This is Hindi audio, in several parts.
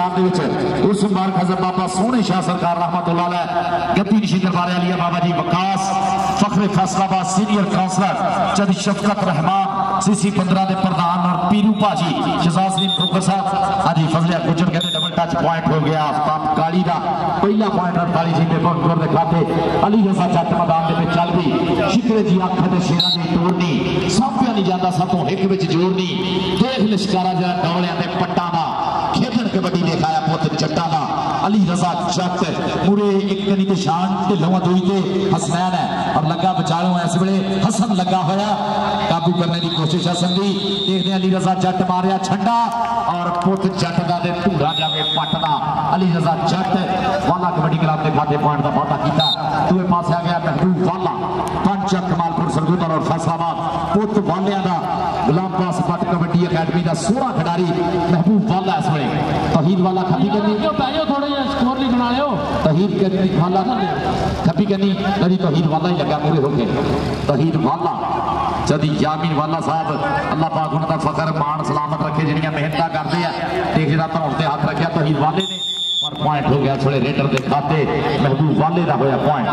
मैदान उस मुबारक हजरत बाबा सोहने शाह सरकार रहमतुल्लाह अलैह गद्दी नशीं दरबार आलिया बाबा जी वकास फखरे फैसलाबाद सीनियर काउंसलर जद शफकत रहमान सीसी 15 के प्रधान और पीरू भाजी शहजाद सलीम खोखर साहब हाजी फजलिया गुजर कहते डबल टच पॉइंट हो गया आफ्ताब काली का पहला पॉइंट 48 जी भगतपुर के खाते अली रजा जट मैदान में चल भी शिकरे जी अख के शेरा की तोड़नी साफिया नहीं जाता सब तो एक में जोड़नी देख लिशकारा जरा डौलिया के पट्टा का खेतन कबड्डी दिखाया पुत जट्टा का अली रजा जट पूरे एक कनी निशान ढिलों दुई ते हसनैन है और लगा बचालों इस वे हसन लगा होया काबू करने की कोशिश हसन की देखते अली रजा जट मारिया छंडा और पुत जट का धूरा जावे पटना अली रजा जट वाला कबड्डी क्लब के खाते पॉइंट का वादा किया दूसरे पास आ गया महबूब वाला पंच कमालपुर सरगुदर और फैसलाबाद पुत वालिया का गुलाम पास पट कबड्डी अकेडमी का 16 खिडारी महबूब वाला इस वे तहीद वाला खपी करनी स्कोर नहीं बना लो तहीद करनी वाला खपी करनी लड़ी तहीद वाला ही लगा पूरे हो गए तहीद वाला जदी यामीन वाला साहब अल्लाह पाक उनका फकर मान सलामत रखे जिन्हें मेहनत करते हैं देख जरा धौन से हाथ रखा तहीद वाले ने और पॉइंट हो गया थोड़े रेडर के खाते महबूब वाले का होया पॉइंट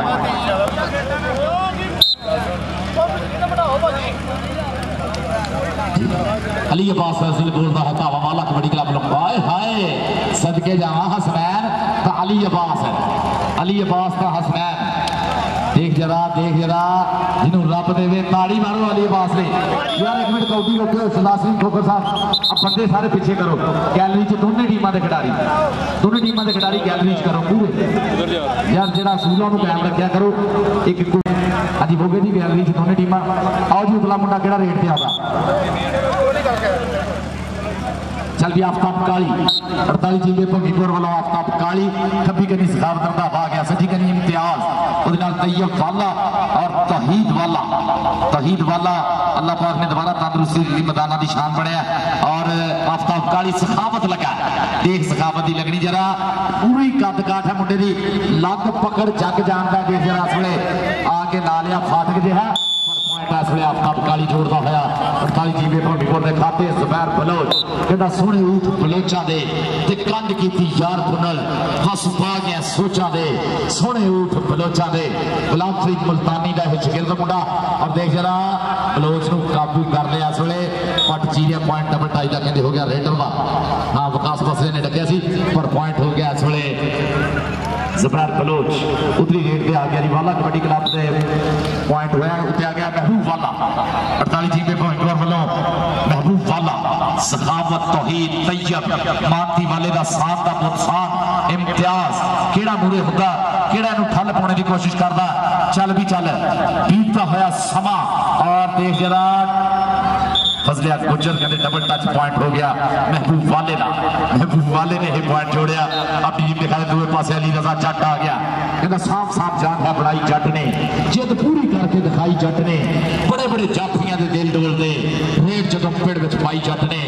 अली अब्बास फैसल बोलता है तावा वाला कबड्डी क्लब हाय हाय सदके जावा हसनैन तो अली अब्बास का हसनैन देख जरा जिन्हों रब देवे ताड़ी मारो अली अब्बास ने यार एक मिनट कौडी रोके सरदार सिंह खोखर साहब अब बंदे सारे पीछे करो गैलरी च दोनों टीमां के खिडारी गैलरी च करो पूरे यार जरा सूलों को कायम रखा करो एक अजी हो गए जी गैलरी च दोनों टीमां आओ जी उतला मुंडा केड़ा रेट पे आता चल भी आफ्ताब काली 48 जिले भंगीपुर वालों आफ्ताब काली खब्बी कनी सखावत रंधा आ गया सजी कनी इम्तियाज तैयब वाला और तहीद वाला अल्लाह पाक ने दोबारा तंदुरुस्ती मैदान की शान बनया और आफ्ताब काली सखावत लगा देख सखावत की लगनी जरा पूरी कद काठ है मुंडे की लग पकड़ जग जानता देख जरा असले आके ला लिया फाटक जो है आफ्ताब काली जोड़ता होया 48 जीबे भंगीपुर के खाते जुबैर बलोच कहता सोने ऊठ बलोचा दे ते कंध कीती यार पुनल हस पा गया सोचा दे सोने ऊठ बलोचा दे गुलाम फरीद मुल्तानी का शगिर्द मुंडा और देख जरा बलोच नूं काबू कर लिया इस वेले पट चीरिया पॉइंट डबल टाई का कहते हो गया रेडर का हाँ विकास बसरे ने डकिया सी पर पॉइंट हो गया इस वेले जुबैर बलोच उतरी रेट पे आ गया रिवाला कबड्डी क्लब से पॉइंट हुआ उत्ते आ गया महबूब वाला 48 जीबे भंगीपुर वालों महबूब वाला सखावत तौहीद तैयब मानती वाले का साथ का प्रोत्साहन इम्तियाज केड़ा मूरे होता केड़ा इनू ठल पाने की कोशिश करता चल भी चल बीतता होया समा और देख जरा फजलिया गुजर कहते डबल टच पॉइंट हो गया महबूब वाले ने ही पॉइंट जोड़िया अपनी टीम दिखाए दूसरे पासे अली रजा जट आ गया कहता साफ जान है बनाई जट ने जिद पूरी करके दिखाई जट ने बड़े जाफियां दे दिल डोलते रेट जदों पिंड विच पाई जट ने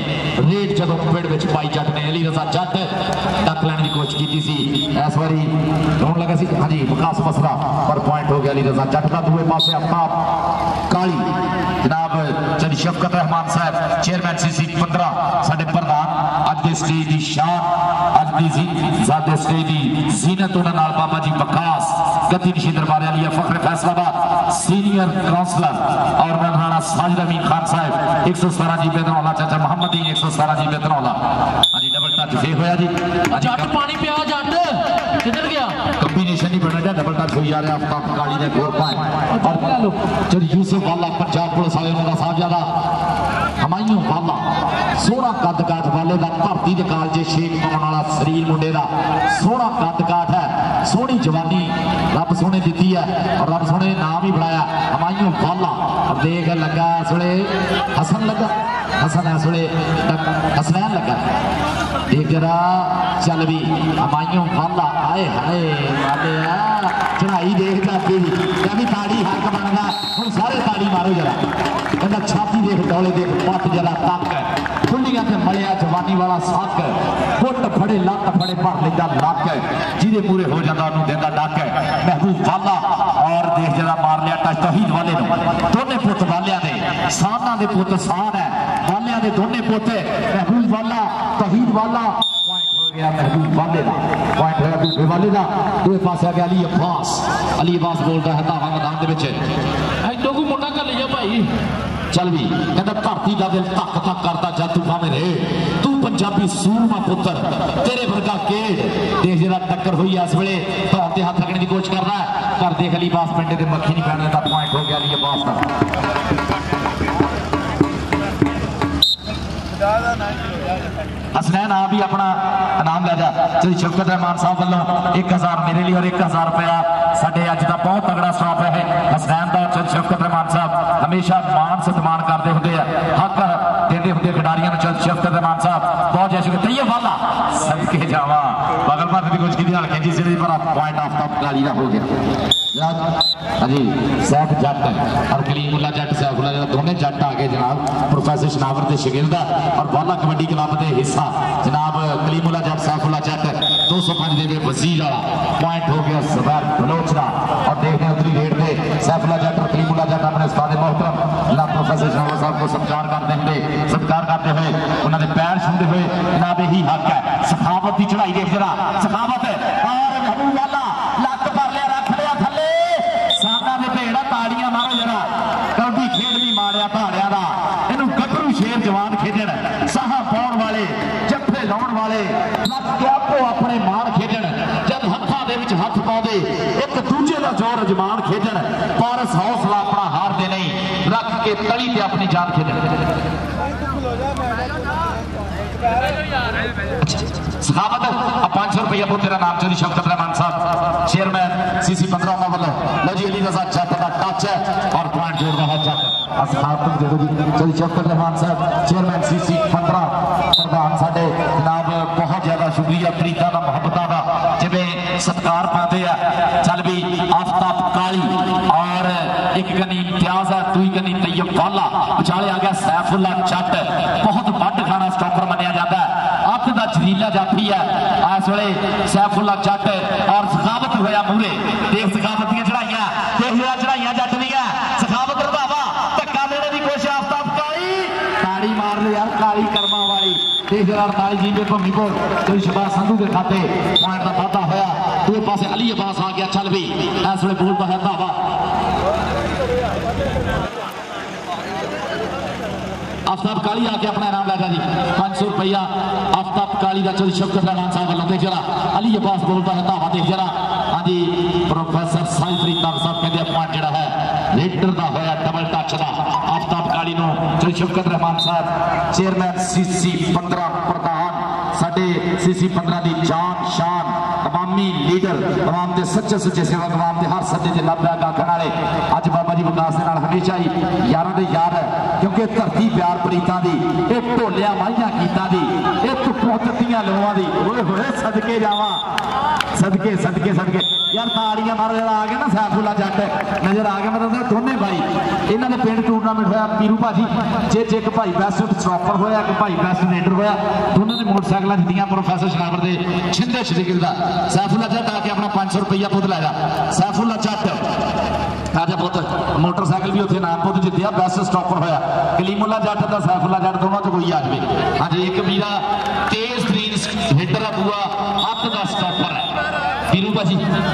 अली रजा जट डक लैने की कोशिश की सी इस बारी रोन लगा सी हाँ जी विकास बसरा पर पॉइंट हो गया अली रजा जट का दूसरे पासे आफ्ताब काली जनाब जनाब शफकत रहमान साहब चेयरमैन सीसी 15 साडे प्रधान अज दे स्टेज दी शान अज दी साडे स्टेज दी जीनत उन्हां नाल बाबा जी वकास गद्दी नशीं दरबार आलिया फखरे फैसलाबाद सीनियर काउंसलर और राणा साजिद अमीन खान साहब 117 जी बेदरौला चाचा मोहम्मद 117 जी बेदरौला हां जी डबल टच फेक होया जी जट पानी पिया जट किधर गया कॉम्बिनेशन ही बना जा डबल टच हो जा रहा आफ्ताब काली ने गोल पॉइंट और जब यूसुफ वाला पंजाब पुलिस वाले उनका साहबजादा हमायूं वाला सोहना कद काठ वाले का धरती के कालजे शेख पाने वाला शरीर मुंडे का सोहना कद काठ है सोहनी जवानी रब सोने दी है और रब सोने ने नाम ही बनाया हमायूं वाला अब देख लगा इस वे हसन लगा हसन इस वे हसनैन लगा देख जरा चल भी हमायूं वाला आए हाय वाले चढ़ाई देखता भी ताड़ी हक बनना हम सारे ताड़ी मारो जरा कहता छाती देख डोले देख पट जरा तक खुलिया से मलिया जवानी वाला सक फुट फड़े लत फड़े भर लेता लक जिदे पूरे हो जाता उन्होंने देता डक महबूब वाला और देख जरा मार लिया टच तहीद वाले दोनों पुत वालिया ने साना दे पुत सान है वालिया दे दोनों पुत महबूब वाला तहीद वाला महबूब वाले का पॉइंट है महबूब वाले का दूसरे पास आ गया अली अब्बास बोलता है धावा मैदान के विच ऐडो को मुंडा कर लिया भाई चल भी कहता धरती का दिल तक तक करता जब तू भावे रहे तू पंजाबी सूरमा पुत्र तेरे वर्गा केड़ देख जरा टक्कर हुई इस वेले धौन ते हाथ रखने की कोशिश कर रहा है पर देख अली अब्बास पिंडे ते मक्खी नहीं पैने का पॉइंट हो गया अली अब्बास का हसनैन आप भी अपना इनाम लै जा श्री शौकत रहमान साहब वालों 1000 मेरे लिए और 1000 रुपया साढ़े अज का बहुत तगड़ा स्टाफ है हसनैन का श्री शौकत रहमान साहब हमेशा मान सम्मान करते होंगे हक देते होंगे खिडारियों श्री शौकत रहमान साहब बहुत जय शुक्रिया तैयब वाला सदके जावा बगल मार भी कुछ की हल्के जी से बड़ा पॉइंट आफ्ताब काली का हो गया जी सैफ जट और कलीमुल्ला जट सैफुल्ला दोनों जट आ गए जनाब प्रोफेसर शनावर के शगिर्द और बाला कबड्डी क्लब के हिस्सा जनाब कलीमुल्ला जट सैफुल्ला जट 205 के वजीर वाला पॉइंट हो गया सदर बलोच का और देखते हैं उतरी रेट में सैफुल्ला जट और कलीमुल्ला जट अपने उस्ताद मोहतरम जनाब प्रोफेसर शनावर साहब को सत्कार करते हुए उन्होंने पैर छूते हुए जनाब यही हक है सखावत की चढ़ाई देख जरा सखावत और महबूब वाला लक पर लिया रख लिया थले सादा ने भेड़ा ताड़ियां मारो जरा कबड्डी खेड भी मारिया धाड़िया का इनू गभरू शेर जवान खेडन साहा पाउण वाले जफ्फे लाउण वाले लक आपो अपने मान खेडन जब हत्थां दे विच हत्थ पाउंदे एक दूजे का जोर अजमान खेडन पर हौसला अपना हारदे नहीं रख के तली ते अपनी जान खेडन सखावत 500 रुपया वो तेरा नाम चली शौकत रहमान साहब चेयरमैन CC 15 वालों लो जी अली रजा जट का टच है और पॉइंट जोड़ रहा है जट सखावत दे दो जी चली शौकत रहमान साहब चेयरमैन CC 15 प्रधान साडे जनाब बहुत ज्यादा शुक्रिया प्रीता का मुहब्बत का जिवें सत्कार पाते हैं चल भी आफ्ताब काली और एक गनी इम्तियाज है दुई गनी तैयब वाला विचाले आ गया सैफुल्ला जट बहुत वड्ड खाना स्टॉपर मनिया जाता है अत का जरीला जाफी है इस वे सैफुल्ला जट और सखावत होया मूरे देख सखावत दी चढ़ाइया चढ़ाइया जट दी सखावत रंधावा धक्का देने की कोशिश आफ्ताब काली ताड़ी मार ले यार काली कर्मा वाली देख जरा 48 जी भूमिपुर कोई शबाज संधू के खाते पॉइंट का वाधा होया दूसरे पासे अली अब्बास आ गया चल भी इस वे बोलता है धावा आफ्ताब काली आके अपना इनाम लैगा जी 500 रुपया आफ्ताब काली का चौधरी शौकत रहमान साहब वालों देख जरा अली अब्बास बोलता है धावा देख जरा हाँ जी प्रोफेसर साइफरी साहब कहते पॉइंट जरा है रेडर का होया डबल टच का आफ्ताब काली नो चौधरी शौकत रहमान साहब चेयरमैन CC 15 प्रधान साडे CC 15 की जान शान अवामी लीडर अवाम के सच्चे सच्चे सेवक अवाम के हर सदे से लभ लगा आखण वाले अज बाबा जी विकास के नाल हमेशा ही यारां दे यार है क्योंकि धरती प्यार प्रीतां दी ये ढोलिया माइयां गीतां दी ये पुत्तियां लोहां दी ओए होए सदके जावां सदके सदके सदके यार ताड़ियां मारो जरा आ गया ना सैफुल्ला जट नजर आ गया मतलब दोनों भाई इन्होंने पिंड टूरनामेंट होया पीरू भाजी जे एक भाई बेस्ट स्टॉपर होया एक भाई बेस्ट रेडर होया दोनों ने मोटरसाइकिल दित्तियां प्रोफेसर शनावर के छिंदे शरीर का सैफुल्ला जट आके अपना 500 रुपया पुत लाया सैफुल्ला जट आजा पुत मोटरसाइकिल भी उत्थे नाम पुत जितया बेस्ट स्टॉपर होया कलीमुल्ला जट का सैफुल्ला जट दोनों च कोई आ जाए हाँ जी एक वीरा तेज तरीन हिटर है बुआ हथ का स्टॉपर है पीरू भाजी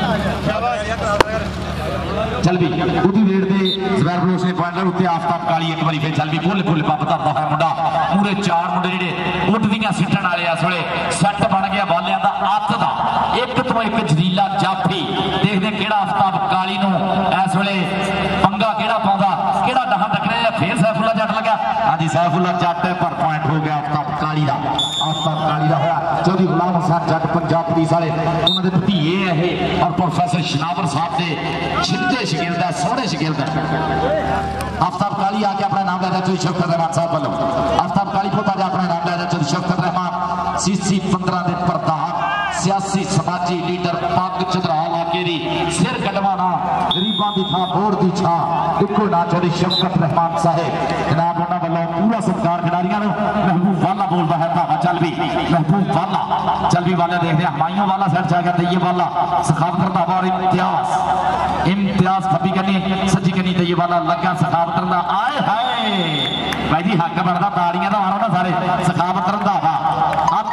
चल भी उदी रेड दे जवैर बलोच ने पॉइंट उत्ते आफ्ताब काली एक बारी फिर चल भी फुल फुल पंप धरदा है मुंडा पूरे 4 मुंडे जेडे उठदियां सिੱਟਣ वाले इस वे सैट बन गया बालियां दा अत दा एक तो एक जरीला जाफी देखदे केड़ा आफ्ताब काली नूं इस वे पंगा केड़ा पाउंदा केड़ा डहां टकरे फिर सैफुल्ला जट लगा हां जी सैफुल्ला जट पर पॉइंट हो गया आफ्ताब काली दा होया चौधरी गुलाम हुसैन जट पंजाब पुलिस वाले उन्होंने भतीए है और प्रोफेसर शनावर साहब के छिंदे शगिर्द है सोहने शगिर्द आफ्ताब काली आके अपना नाम लेना चौधरी शौकत रहमान साहब वालों आफ्ताब काली पोता जा अपना नाम लेना चौधरी शौकत रहमान CC 15 के प्रधान सियासी समाजी लीडर पग चंद्रा इलाके दी सिर कटवाना गरीबां दी थां बोर दी छां देखो ना चौधरी शौकत रहमान साहब जनाब उन्हां वालों पूरा सत्कार खिडारियां नूं महबूब वाला बोलदा है धावा चल भी महबूब वाला चल भी वाला देखते हैं हमायूं वाला साइड से आ गया तैयब वाला सखावत धावा और इम्तियाज खब्बी कनी सज्जी कनी तैयब वाला लगा सखावत दा आए हाय भाई जी हक बनदा ताड़ियां दा मारो ना सारे सखावत धावा अत दा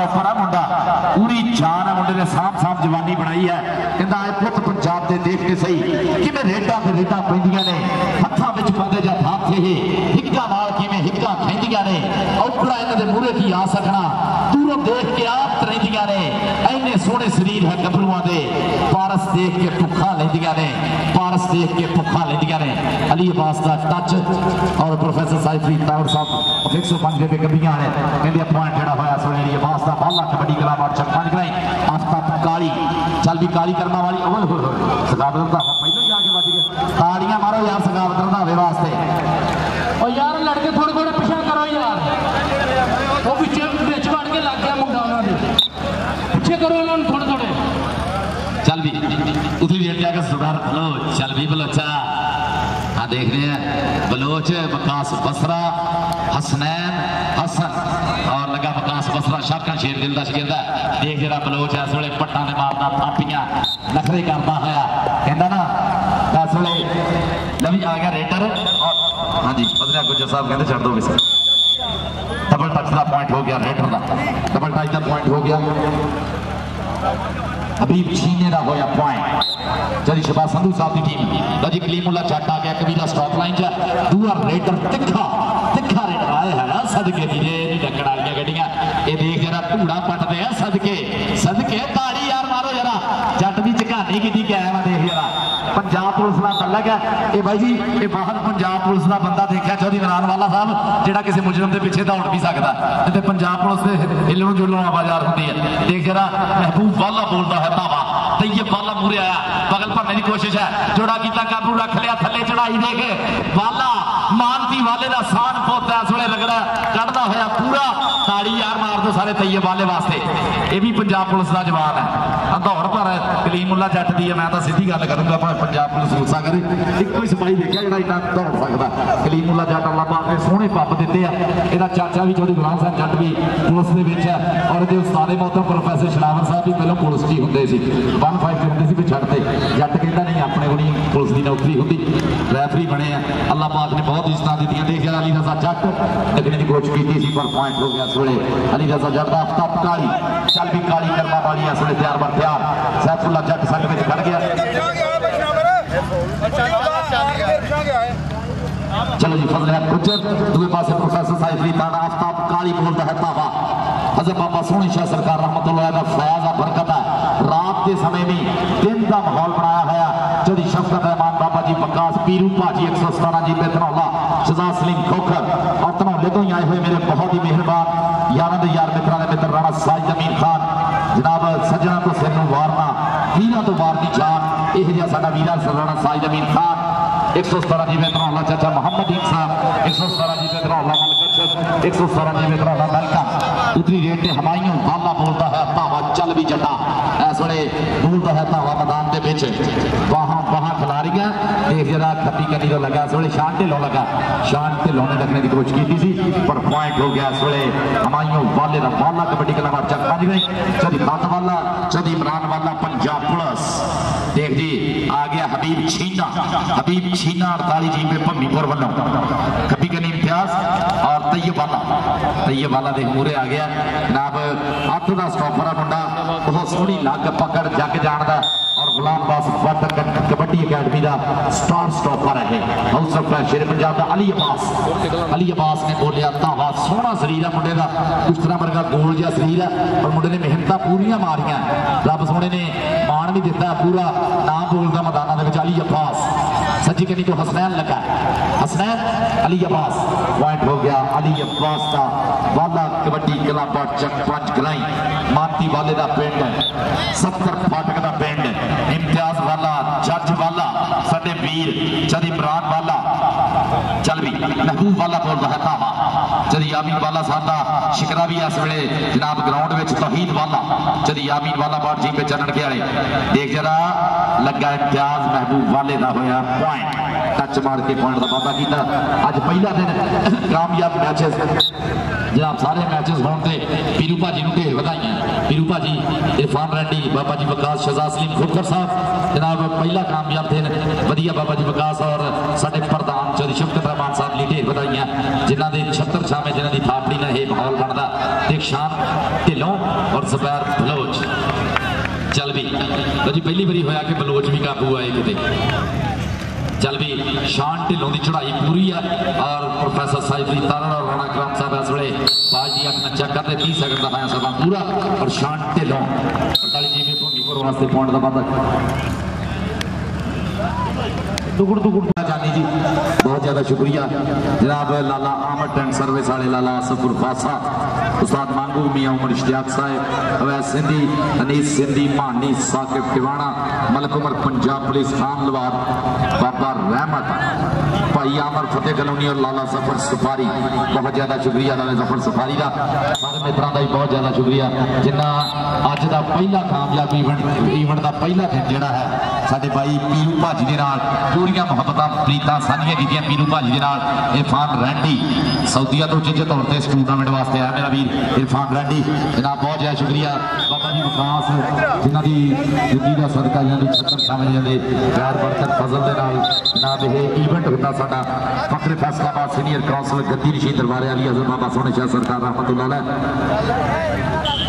स्टॉपर है मुंडा, पूरी जान है मुंडे ने, साफ साफ जवानी बनाई है। कहता है पुत पंजाब के देख के सही किमें रेडा ते रेडा पैंदियां ने, हत्थां विच पांदे जा हाथ ये हिक्का नाल किवें हिक्का खैंदियां ने, औखड़ा इन्हां दे मूहरे की आ सकना, दूरों देख के आप तरैंदियां ने। इन्ने सोहणे शरीर है गभरूआं दे, पारस देख के भुखा लैंदियां ने, पारस देख के भुखा लैंदियां ने। अली अब्बास का टच और प्रोफेसर साइफरी ताउर साहब 105 दे कबियां ने कहंदे पॉइंट जेड़ा होया सो अली अब्बास दा बाला कबड्डी क्लब और चक्का निकलाई। आफ्ताब काली चल भी काली कर्मा वाली ओए होए सगावत दा पहले जाके बच गए। ताड़ियां मारो यार सगावत रंधावे वास्ते। ओ यार लड़के थोड़े थोड़े पिछा करो यार, वो पिछे बिच वड़ के लग गया मुंडा उन्हां दे, पिछे करो उन्होंने थोड़े थोड़े। चल भी उसी रेट जाकर सुधार बलोच, चल भी बलोचा। हाँ देख रहे हैं बलोच वकास बसरा हसनैन हसन और लगा वकास बसरा शाकन शेर दिल का शिकंदा। देख जरा बलोच इस वे पट्टा ने मारना थापियां नखरे करता है, कहता ना इस वे लवी आ गया रेडर। हाँ जी बदलिया गुजर साहब कहते छड़ दो विसे। डबल टच का पॉइंट हो गया रेडर का, डबल टच का पॉइंट हो गया। हबीब छीने का होया पॉइंट जरी शबाज संधू साहब की टीम। जी कलीमुल्ला जट आ गया कबीला स्टॉप लाइन च, दूआ रेडर तिखा तिखा रेडर आए है सदके दी डकड़ वाली गड्डियां। ये देख जरा धूड़ा पटते हैं सदके सदके ताड़ी यार मारो जरा, जट की झकानी की क्या है। देख जरा पंजाब पुलिस का तलक है ये भाई जी, ये बाहर पंजाब पुलिस का बंदा देखा चौधरी इमरान वाला साहब जो किसी मुजरम के पिछे दौड़ भी सकता है। पंजाब पुलिस के हिलण जुलण आवाजार होती है। देख जरा महबूब वाला बोलता है धावा, तैयब वाला मूरे आया, बगल भरने की कोशिश है, जोड़ा किया काबू रख लिया, थले चढ़ाई देख वाला मानती वाले का सान पोता इस वे लगना कढ़ता होया पूरा। ताड़ी यार मार दो सारे तैयब वाले वास्ते, ये भी पंजाब पुलिस का जवान है। दौड़ पर कलीमुल्ला जट दी है, मैं तो सीधी गल करूंगा पंजाब पुलिस गुस्सा करे, एक ही सिपाही देखा जो इतना दौड़ सकता। कलीमुल्ला जट अल्लाह पाक ने सोहने पप दिते हैं। इसका चाचा भी चौधरी गुलाम साहब जट भी पुलिस है, और ये उस्तादे मोहतरम प्रोफेसर शरावर साहब भी पहले पुलिस ही होंगे 15 होंगे भी छड़ते। जट कहता नहीं अपने को नहीं पुलिस की नौकरी होती, रैफरी बने हैं। अल्लाह पाक ने बहुत इज्जत दी। देख जरा अली रजा जट लगने की कोशिश की थी पर पॉइंट हो गया। सोले अली रजा जट का आफ्ताब काली चल भी काली कर्मा वाली है सोले तैयार बर तैयार। सैफुल्ला जट संग में खड़ गया। चलो जी फजल है गुजर दूसरे पासे प्रोफेसर साइफरी ताना आफ्ताब काली बोलता है तावा। हज़रत बाबा सोहनी शाह सरकार रहमतुल्लाह अलैह का फयाज बरकत है। रात के समय में दिन का माहौल बनाया है। जदी शफकत रहमान बाबा जी बकास पीरू भाजी 117 जी बेतनौला शहजाद सलीम खोखर और तनौले तो ही आए हुए मेरे बहुत ही मेहरबान यार यार मित्रों के मित्र राणा साजिद अमीन खान जनाब सजना तो सिर वारना वीर तो वार की जान यह साडा वीरा राणा साजिद अमीन खान 117 जी बेतनौला चाचा मोहम्मद ईद साहब 117 जी बेतनौला 117 जी बेतनौला वेलकम। उतरी रेट ने हमायूं वाला बोलता है धावा चल भी जटा इस वे बोलता है धावा मैदान के बिच बाहां बाहां खिलारियां। देख जरा खपी कनी तो लगा इस वे शान ढिलों लगा, शान ढिलों ने लगने की कोशिश की थी पर पॉइंट हो गया। इस वे हमायूं वाले का वाला कबड्डी क्लब चक बज गई। चौधरी खान वाला चौधरी इमरान वाला पंजाब पुलिस। देख जी आ गया हबीब छीना 48 जी में भमीपुर वालों खपी कनी इम्तियाज और तैयब वाला देख मूरे आ गया। जनाब हथ का स्टॉपर है मुंडा बहुत सोहनी लग पकड़ जग जानदा और गुलाम बास भट्ट कबड्डी अकेडमी का स्टार स्टॉपर है। हाउस ऑफ शेर पंजाब का अली अब्बास ने बोलिया धावा सोहना शरीर है मुंडे का, उस तरह वर्गा गोल जहा शरीर है और मुंडे ने मेहनत पूरियां मारियां। रब सोहने ने मान भी दिता पूरा नाम बोलता मैदाना के अली अब्बास। सज्जी कनी तो हसनैन लगा, हसनैन अली अब्बास पॉइंट हो गया। अली अब्बास का वाला कबड्डी क्लब चक 5 गलाई माती वाले का पिंड 70 फाटक का पिंड इम्तियाज वाला जज वाला साडे वीर चौधरी इमरान वाला चल भी महबूब वाला बोलता है धावा। चौधरी यामीन वाला साडा शिकरा भी इस वे जनाब ग्राउंड में तौहीद वाला चौधरी यामीन वाला बाट जी पे चरण के आए। देख जरा लगा इम्तियाज महबूब वाले का होया पॉइंट टच मार के पॉइंट का वादा किया। अज पहला दिन कामयाब मैचेस जनाब सारे मैचेस होने पीरू भाजी को ढेर बधाइयां। पीरू भाजी इरफान रेड्डी बाबा जी वकास शहजाद सलीम खोखर साहब जनाब पहला कामयाब दिन वधिया बाबा जी वकास और साडे प्रधान चौधरी शफकत रहमान साहब ली ढेर ਵਧਾਈਆਂ ਜਿਨ੍ਹਾਂ ਦੇ 76 ਛਾਵੇਂ ਜਿਨ੍ਹਾਂ ਦੀ ਥਾਪੜੀ ਨਾਲ ਇਹ ਮਾਹੌਲ ਬਣਦਾ ਦੀਕਸ਼ਾਂਤ ਢਿੱਲੋਂ ਔਰ ਜ਼ੁਬੈਰ ਬਲੋਚ चल भी तो जी पहली बारी होया कि बलोच भी काबू आए किते चल भी शान ढिलों की चढ़ाई पूरी है और प्रोफेसर साहिब तारण और राणा कराम साहब इस वे बाजी अपना चेक करते 30 सेकंड का है सभा पूरा और शान ढिलों 48 जी में भूमिपुर वास्ते पॉइंट का वादा दुगुड़ दुगुड़ जानी जी बहुत ज़्यादा शुक्रिया जनाब लाला आमद टेंट सर्विस वाले लाला आसफुर फासा उस्ताद मांगू मियाँ उमर इश्तियाक साहब अवैस सिंधी अनीस सिंधी मानी साकिब टिवाणा मलक उमर पंजाब पुलिस खान लवार बाबा रहमत भाई आमर फतेह कलोनी और लाला जफर सफारी बहुत ज़्यादा शुक्रिया लाला जफर सफारी का सारे मित्रों का भी बहुत ज़्यादा शुक्रिया जिन्हें अज का पहला कामयाब ईवेंट का पहला दिन जोड़ा है साडे भाई पीरू भाजी के नाल पूरियां मुहब्बत प्रीतां साझियां कीतियां पीरू भाजी के नाल इरफान रैंडी सऊदीया तो उचित तौर पर इस टूरनामेंट वास्ते आया मेरा वीर इरफान रैंडी जनाब बहुत ज़्यादा शुक्रिया बाबा जी विकास जिन्हों की जिंदगी का सदका जिन्होंने 76 शामिल जिन्होंने प्यार बरकत फजल के नाल जनाब यह ईवेंट होता साडा फखरे फैसलाबाद सीनियर काउंसिल गद्दी रशीद दरबार अली हज़रत बाबा सोने शाह सरकार रहमतुल्लाह अलैह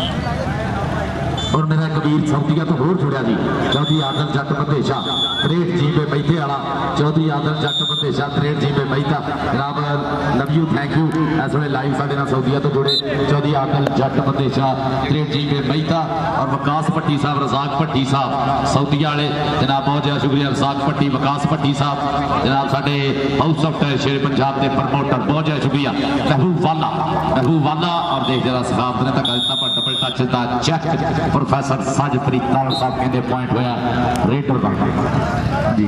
और मेरा कबीर सऊदीया तो होर जुड़िया जी चौधरी आदल जट बंदेशा 63 जी पे बैठे वाला चौधरी आदल जट बंदेशा 63 जी पे बैठा जनाब लव यू थैंक यू इस वे लाइव साढ़े नाल सऊदीया तो जुड़े चौधरी आदल जट बंदेशा 63 जी पे बैठा और वकास भट्टी साहब रजाक भट्टी साहब सऊदीया वाले जनाब बहुत ज़्यादा शुक्रिया रजाक भट्टी वकास भट्टी साहब जनाब साढ़े हाउस ऑफ शेर पंजाब के प्रमोटर बहुत ज़्यादा शुक्रिया महबूब वाला और देख जरा सखावत ने धक्का दिता पर डबल टच का चेक प्रोफेसर साजप्रीत तावड़ साहब कहते पॉइंट होया रेडर का जी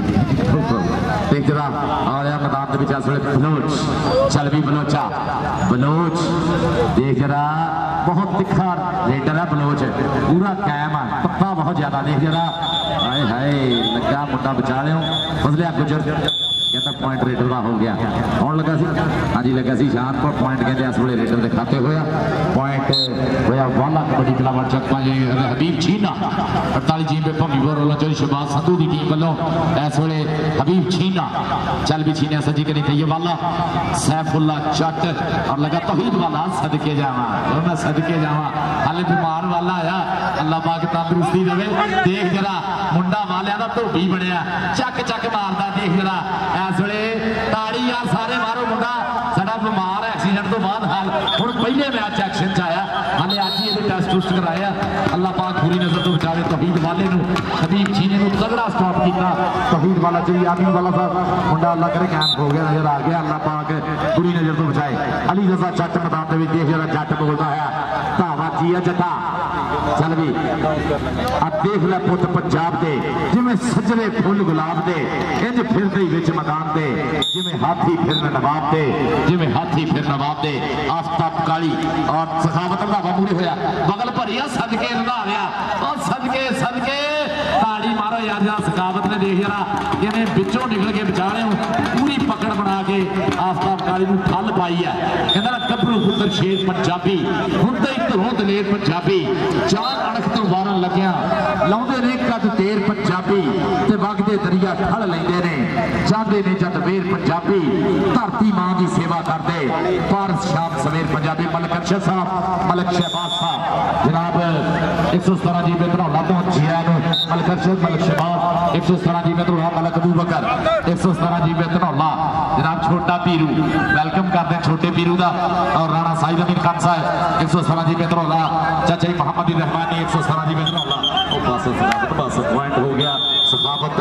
देख जरा आया मैदान के इस वे बलोच चल भी बलोचा बलोच देख जरा बहुत तिखा रेडर है बलोच पूरा कायम है पक्का बहुत ज्यादा देख जरा हाय हाय लगा मुंडा बचा लियो फजलिया गुजर कहता पॉइंट रेडर का हो गया कौन लगा सी हाँ जी लगा सी शानपुर पॉइंट कहते इस वे रेडर के खाते होया पॉइंट होया वाला कबड्डी क्लब चक्का हबीब छीना 48 जी पे भंगीपुर वालों चौधरी शहबाज संधू की टीम वालों इस वे हबीब छीना चल भी छीने सजी करी थी वाला सैफुल्ला चट और लगा तौहीद वाला सदके जावा मैं सदके जावा हाले बीमार वाला आया अल्लाह पाक तंदुरुस्ती देवे देख जरा मुंडा वालिया का धोबी बनया चक चक मारदा देख जरा इस वे ताड़ी यार सारे मारो मुंडा साडा बीमार है एक्सीडेंट तो बाद हाल हुण पहले मैच एक्शन च आया हाले अज ही टेस्ट टूस्ट कराया अल्लाह पाक पूरी नजर तो बचावे तौहीद वाले हबीब छीने को तगड़ा स्टॉप किया तौहीद वाला जी आदमी वाला साहब मुंडा अल्लाह करे कैंप हो गया नजर आ गया अल्लाह पाक पूरी नजर तो बचाए अली रजा जट मैदान में देख जरा जट बोलता है धावा जी जटा चल भी अब देख लै पुत पंजाब दे जिवें सजरे फुल गुलाब दे इंज फिरदे विच मैदान दे जिवें हाथी फिरन नवाब दे जिवें हाथी फिर नवाब दे आफ्ताब काली और सखावत रंधावा मूरे होया बगल भरिया सदके रंधाविया और सदके सदके ताड़ी मारो यार जरा सखावत ने देख जरा किवें विचों निकल के बचाने पूरी पकड़ बना के आफ्ताब काली नूं ठल पाई है कहंदा ना गभरू पुत्तर शेर पंजाबी हुंदा ही धरों दलेर पंजाबी जान अणख तो वारन लग्या लाउंदे ने कद तेर पंजाबी ते वगदे दरिया ठल लैंदे ने जांदे ने जद वेर पंजाबी धरती मां की सेवा करदे पर शाम सवेर पंजाबी मलक अरशद साहब मलक शहबाज साहब जनाब 117 जी पे धरौला तो जिया मलक अरशद मलक शहबाज 117 जी पे धरौला मलक अबू बकर 117 जी पे धरौला जनाब छोटा पीरू वेलकम करते छोटे पीरू का और राणा साहिद अमीन खान साहब 117 जी पे धरौला चाचा जी मोहम्मद रहमानी 117 जी पे धरौला बस पॉइंट हो गया सखावत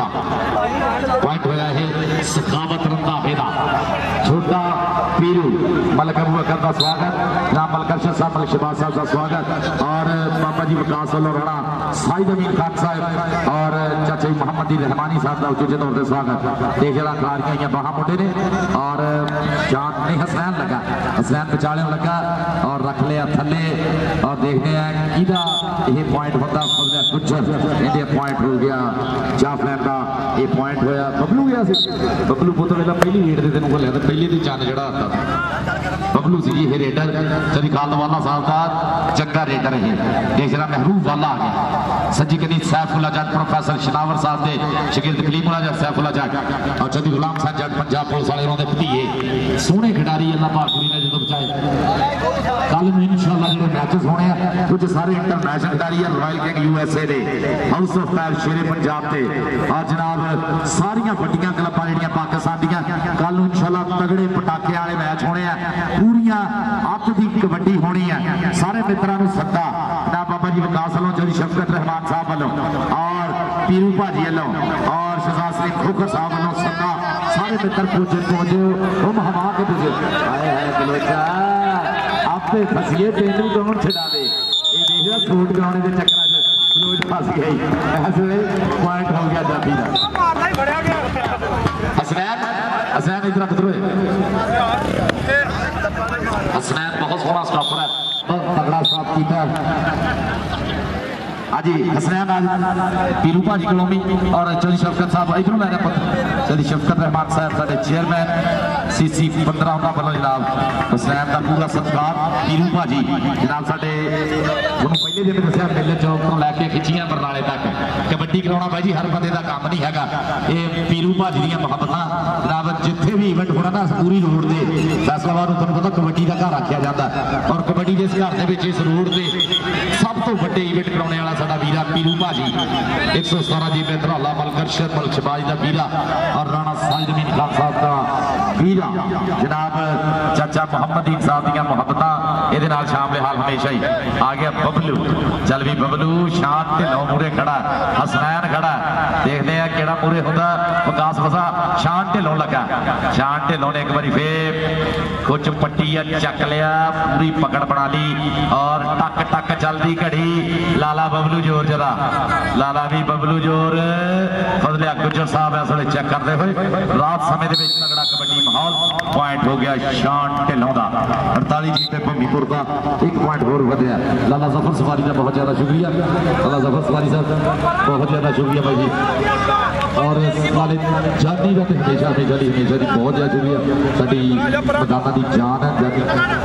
का पॉइंट होया है सखावत रंधावे का छोटा पीरू मलक अबू बकर का स्वागत जनाब मलक अरशद साहब मलक शहबाज साहब का स्वागत और बाबा जी विकास वालों राणा साहिद अमीन खान साहब और चाचा जी मोहम्मद रहमानी साहब का उचित तौर पर स्वागत देख जरा खिलाड़ियां बाहा मुंडे ने और जान नहीं हसनैन लगा हसनैन विचाले लगा और रख लिया थले और देखते हैं किदा ये पॉइंट होता गुजर इंडिया पॉइंट हो गया जाफलैन का ये पॉइंट होया बबलू गया सी बबलू पुत वेला पहली रेड दे तेन खोलिया तो पहले दी चंद जड़ा आता बबलू सी ये रेडर चली खालवाला साहब का चंगा रेडर है देशरा महरूब वाला आ गया सज्जी कनी सैफुल्ला जट प्रोफेसर शनावर साहब दे शकील कलीमुल्ला जट सैफुल्ला जट और चंदी गुलाम साहब जट पंजाब पुलिस वाले उन्होंने भतीजे सोहने खिडारी अल्लाह पाकुरी ने जो बचाए कल में इंशाअल्लाह जो मैचेस होने हैं कुछ सारे इंटरनेशनल खिडारी है रॉयल किंग यूएसए दे house of fire Shere Punjab ते और जनाब सारियां वड्डियां क्लबां जेहड़ियां पाकिस्तान दियां कल इंशाअल्लाह तगड़े पटाखे वाले मैच होने हैं पूरियां अत दी कबड्डी होनी है सारे मित्रां नूं सद्दा ना बाबा जी विकास वालों जरी शफकत रहमान साहब वालों और पीरू भाजी वालों और शहजाद सलीम खोखर साहब वालों सद्दा सारे मित्र पहुंचे हम हवा के तुझे आए है बलोचा आपे फसिए तेनू कौन छड़ावे ये देखिए सूट गाने के चक्कर च बलोच फस गई ऐसे पॉइंट हो गया जाती का हसनैन हसनैन इधर किधर हसनैन बहुत सोहना स्टॉपर है बहुत तगड़ा स्टॉप किया जी हसनैन आज पीरू भाजी को भी और चली शफकत साहब इधरों मैंने चली शफकत रहमान साहब साढ़े चेयरमैन CC 15 उन्होंने वालों जनाब हसनैन का पूरा सत्कार पीरू भाजी जनाब साढ़े पहले दिन दसिया मेले चौक तो लैके खिचियां बरनाले तक कबड्डी कराना भाई जी हर बंदे का काम नहीं है ये पीरू भाजी दी मुहब्बत जनाब जिथे भी इवेंट होना ना पूरी रोड से फैसलाबाद तुहानूं पता कबड्डी का घर आख्या जाता और कबड्डी के इस घर के इस रोड से सब तो बड़े इवेंट कराने वाला साडा वीरा पीरू भाजी 117 जी बेतराला मलकर्शद मलशबाज का वीरा और राणा साजिद अमीन खान साहब का वीरा जनाब चाचा मोहम्मद दीन साहब दी मुहब्बत ये शामिल हाल हमेशा ही आ गया बबलू चल भी बबलू शान ढिलों मूरे खड़ा हसनैन खड़ा देखते हैं केड़ा मूरे होता विकास वसा शान ढिलों लगा शान ढिलों ने एक बार फिर कुछ पट्टी चक लिया पूरी पकड़ बना ली और टक टक चलती घड़ी लाला बबलू जोर जरा लाला भी बबलू जोर फजलिया गुजर साहब इस वे चेक करते हुए रात समय तगड़ा कबड्डी माहौल पॉइंट हो गया शान ढिलों का 48 जी पे भूमीपुर का एक पॉइंट होर वधिया लाला जफर सवारी का बहुत ज्यादा शुक्रिया लाला जफर सवारी साहब बहुत ज्यादा शुक्रिया भाई जी और लाले जानी का तो हमेशा हमेशा की बहुत ज्यादा शुक्रिया साड़ी मैदाना की जान है जानी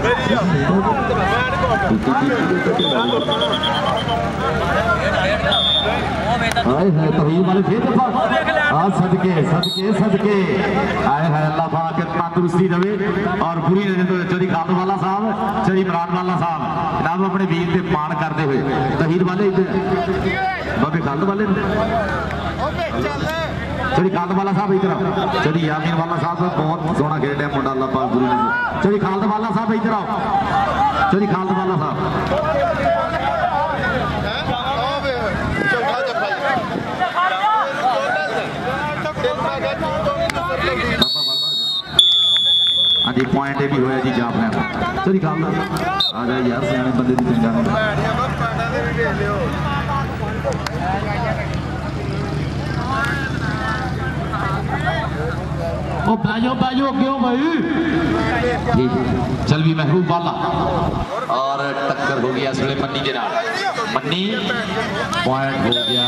आए है तहीर वाले फिर दफा सदके सदके सदके आए है अल्लाह पाक तंदुरुस्ती रवे और बुरी चौधरी खान वाला साहब चौधरी इमरान वाला साहब जनाब अपने वीर से मान करते हुए तहीर वाले बाबे खान वाले चौधरी खान वाला साहब इधर चौधरी यामीन वाला साहब बहुत सोहना खेल रहा मुंडा अल्लाह पाक बुरी चौधरी खान वाला साहब इधर आओ चौधरी खान वाला साहब हाँ जी पॉइंट भी होया जी जाप लेना चली खाल आ जाए यार सियाने बंदे की चिंता नहीं ओ बैजो बैजो क्यों भाई चल भी महबूब वाला और टक्कर हो गया इसलिए मन्नी के नाल मन्नी पॉइंट हो गया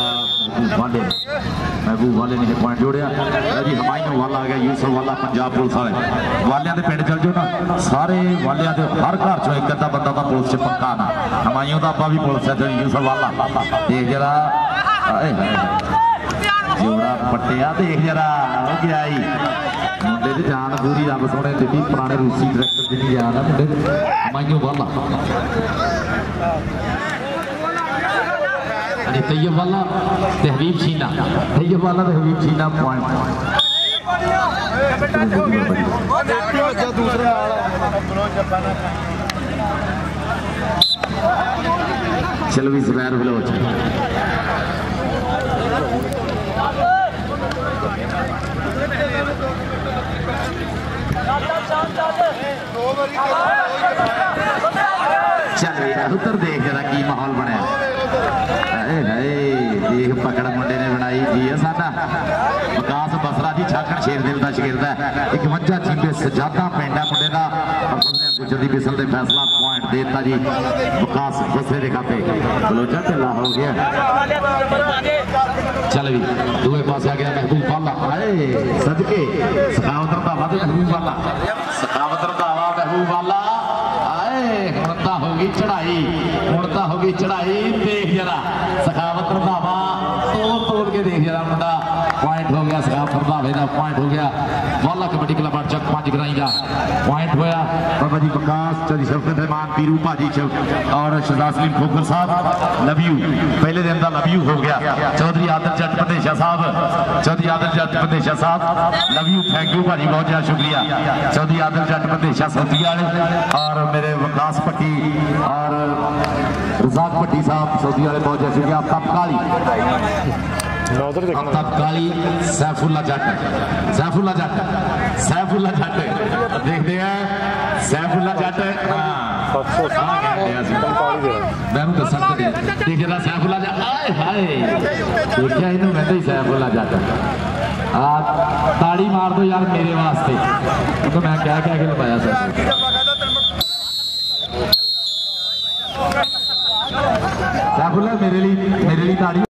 महबूब वाले ने पॉइंट जोड़िया जी हमायूं वाला आ गया यूसुफ वाला पंजाब पुलिस वाले वालिया के पिंड चल जाओ ना सारे वालिया के हर घर चो एक अद्धा बंदा तो पुलिस च पक्का ना हमायूं तो आप भी पुलिस है यूसुफ वाला देख जरा जोड़ा पट्टिया देख जरा हो गया मुंडे की जान पूरी रब सोने दी पुराने रूसी डायरेक्टर की जान है मुंडे हमायूं वाला तैयब वाला हबीब शीना तैयब वाला हबीब शीना पॉइंट चलो भी जुबैर बलोच चल उधर देख जरा की माहौल बनया देख पकड़ मुंडे ने बनाई जी है साडा विकास बसरा जी छाकण शेर दिल का शगिरद है 51 चीबे सजादा पिंड है मुंडे का गुजर की बिसल से फैसला पॉइंट देता जी विकास दूसरे के खाते बलोचा ढिला हो गया। चल भी दूए पास आ गया महबूब वाला आए सदके सखावत रंधावा महबूब वाला सखावत रंधावा महबूब वाला आए हुणता होगी चढ़ाई हुणता होगी चढ़ाई। देख जरा सखावत रंधावा तोड़ के देख जरा मुंडा पॉइंट हो गया सखावत रंधावे का पॉइंट हो गया। वाला कबड्डी क्लब चक 5 ग्राई का पॉइंट होया। बाबा जी विकास चौधरी शफकत रहमान पीरू भाजी और शहजाद सलीम खोखर साहब लव यू पहले दिन का लव यू हो गया। चौधरी आदर जट पतेशा साहब चौधरी आदर जट पतेशा साहब लव यू थैंक यू भाजी बहुत ज्यादा शुक्रिया। चौधरी आदर जट पतेशा सौदी वाले और मेरे विकास भट्टी और रजाक भट्टी साहब सौदी वाले बहुत ज्यादा शुक्रिया। आफ्ताब काली आफ्ताब काली सैफुल्ला जट सैफुल्ला जट सैफुल्ला जट देखते हैं सैफुल्ला जट मैं दस देखा सैफुल्ला जट आए हाय देखा इन्हों मैं ही सैफुल्ला जट ताड़ी मार दो यार मेरे वास्ते तो मैं क्या के लगाया सैफुल्ला मेरे लिए ताड़ी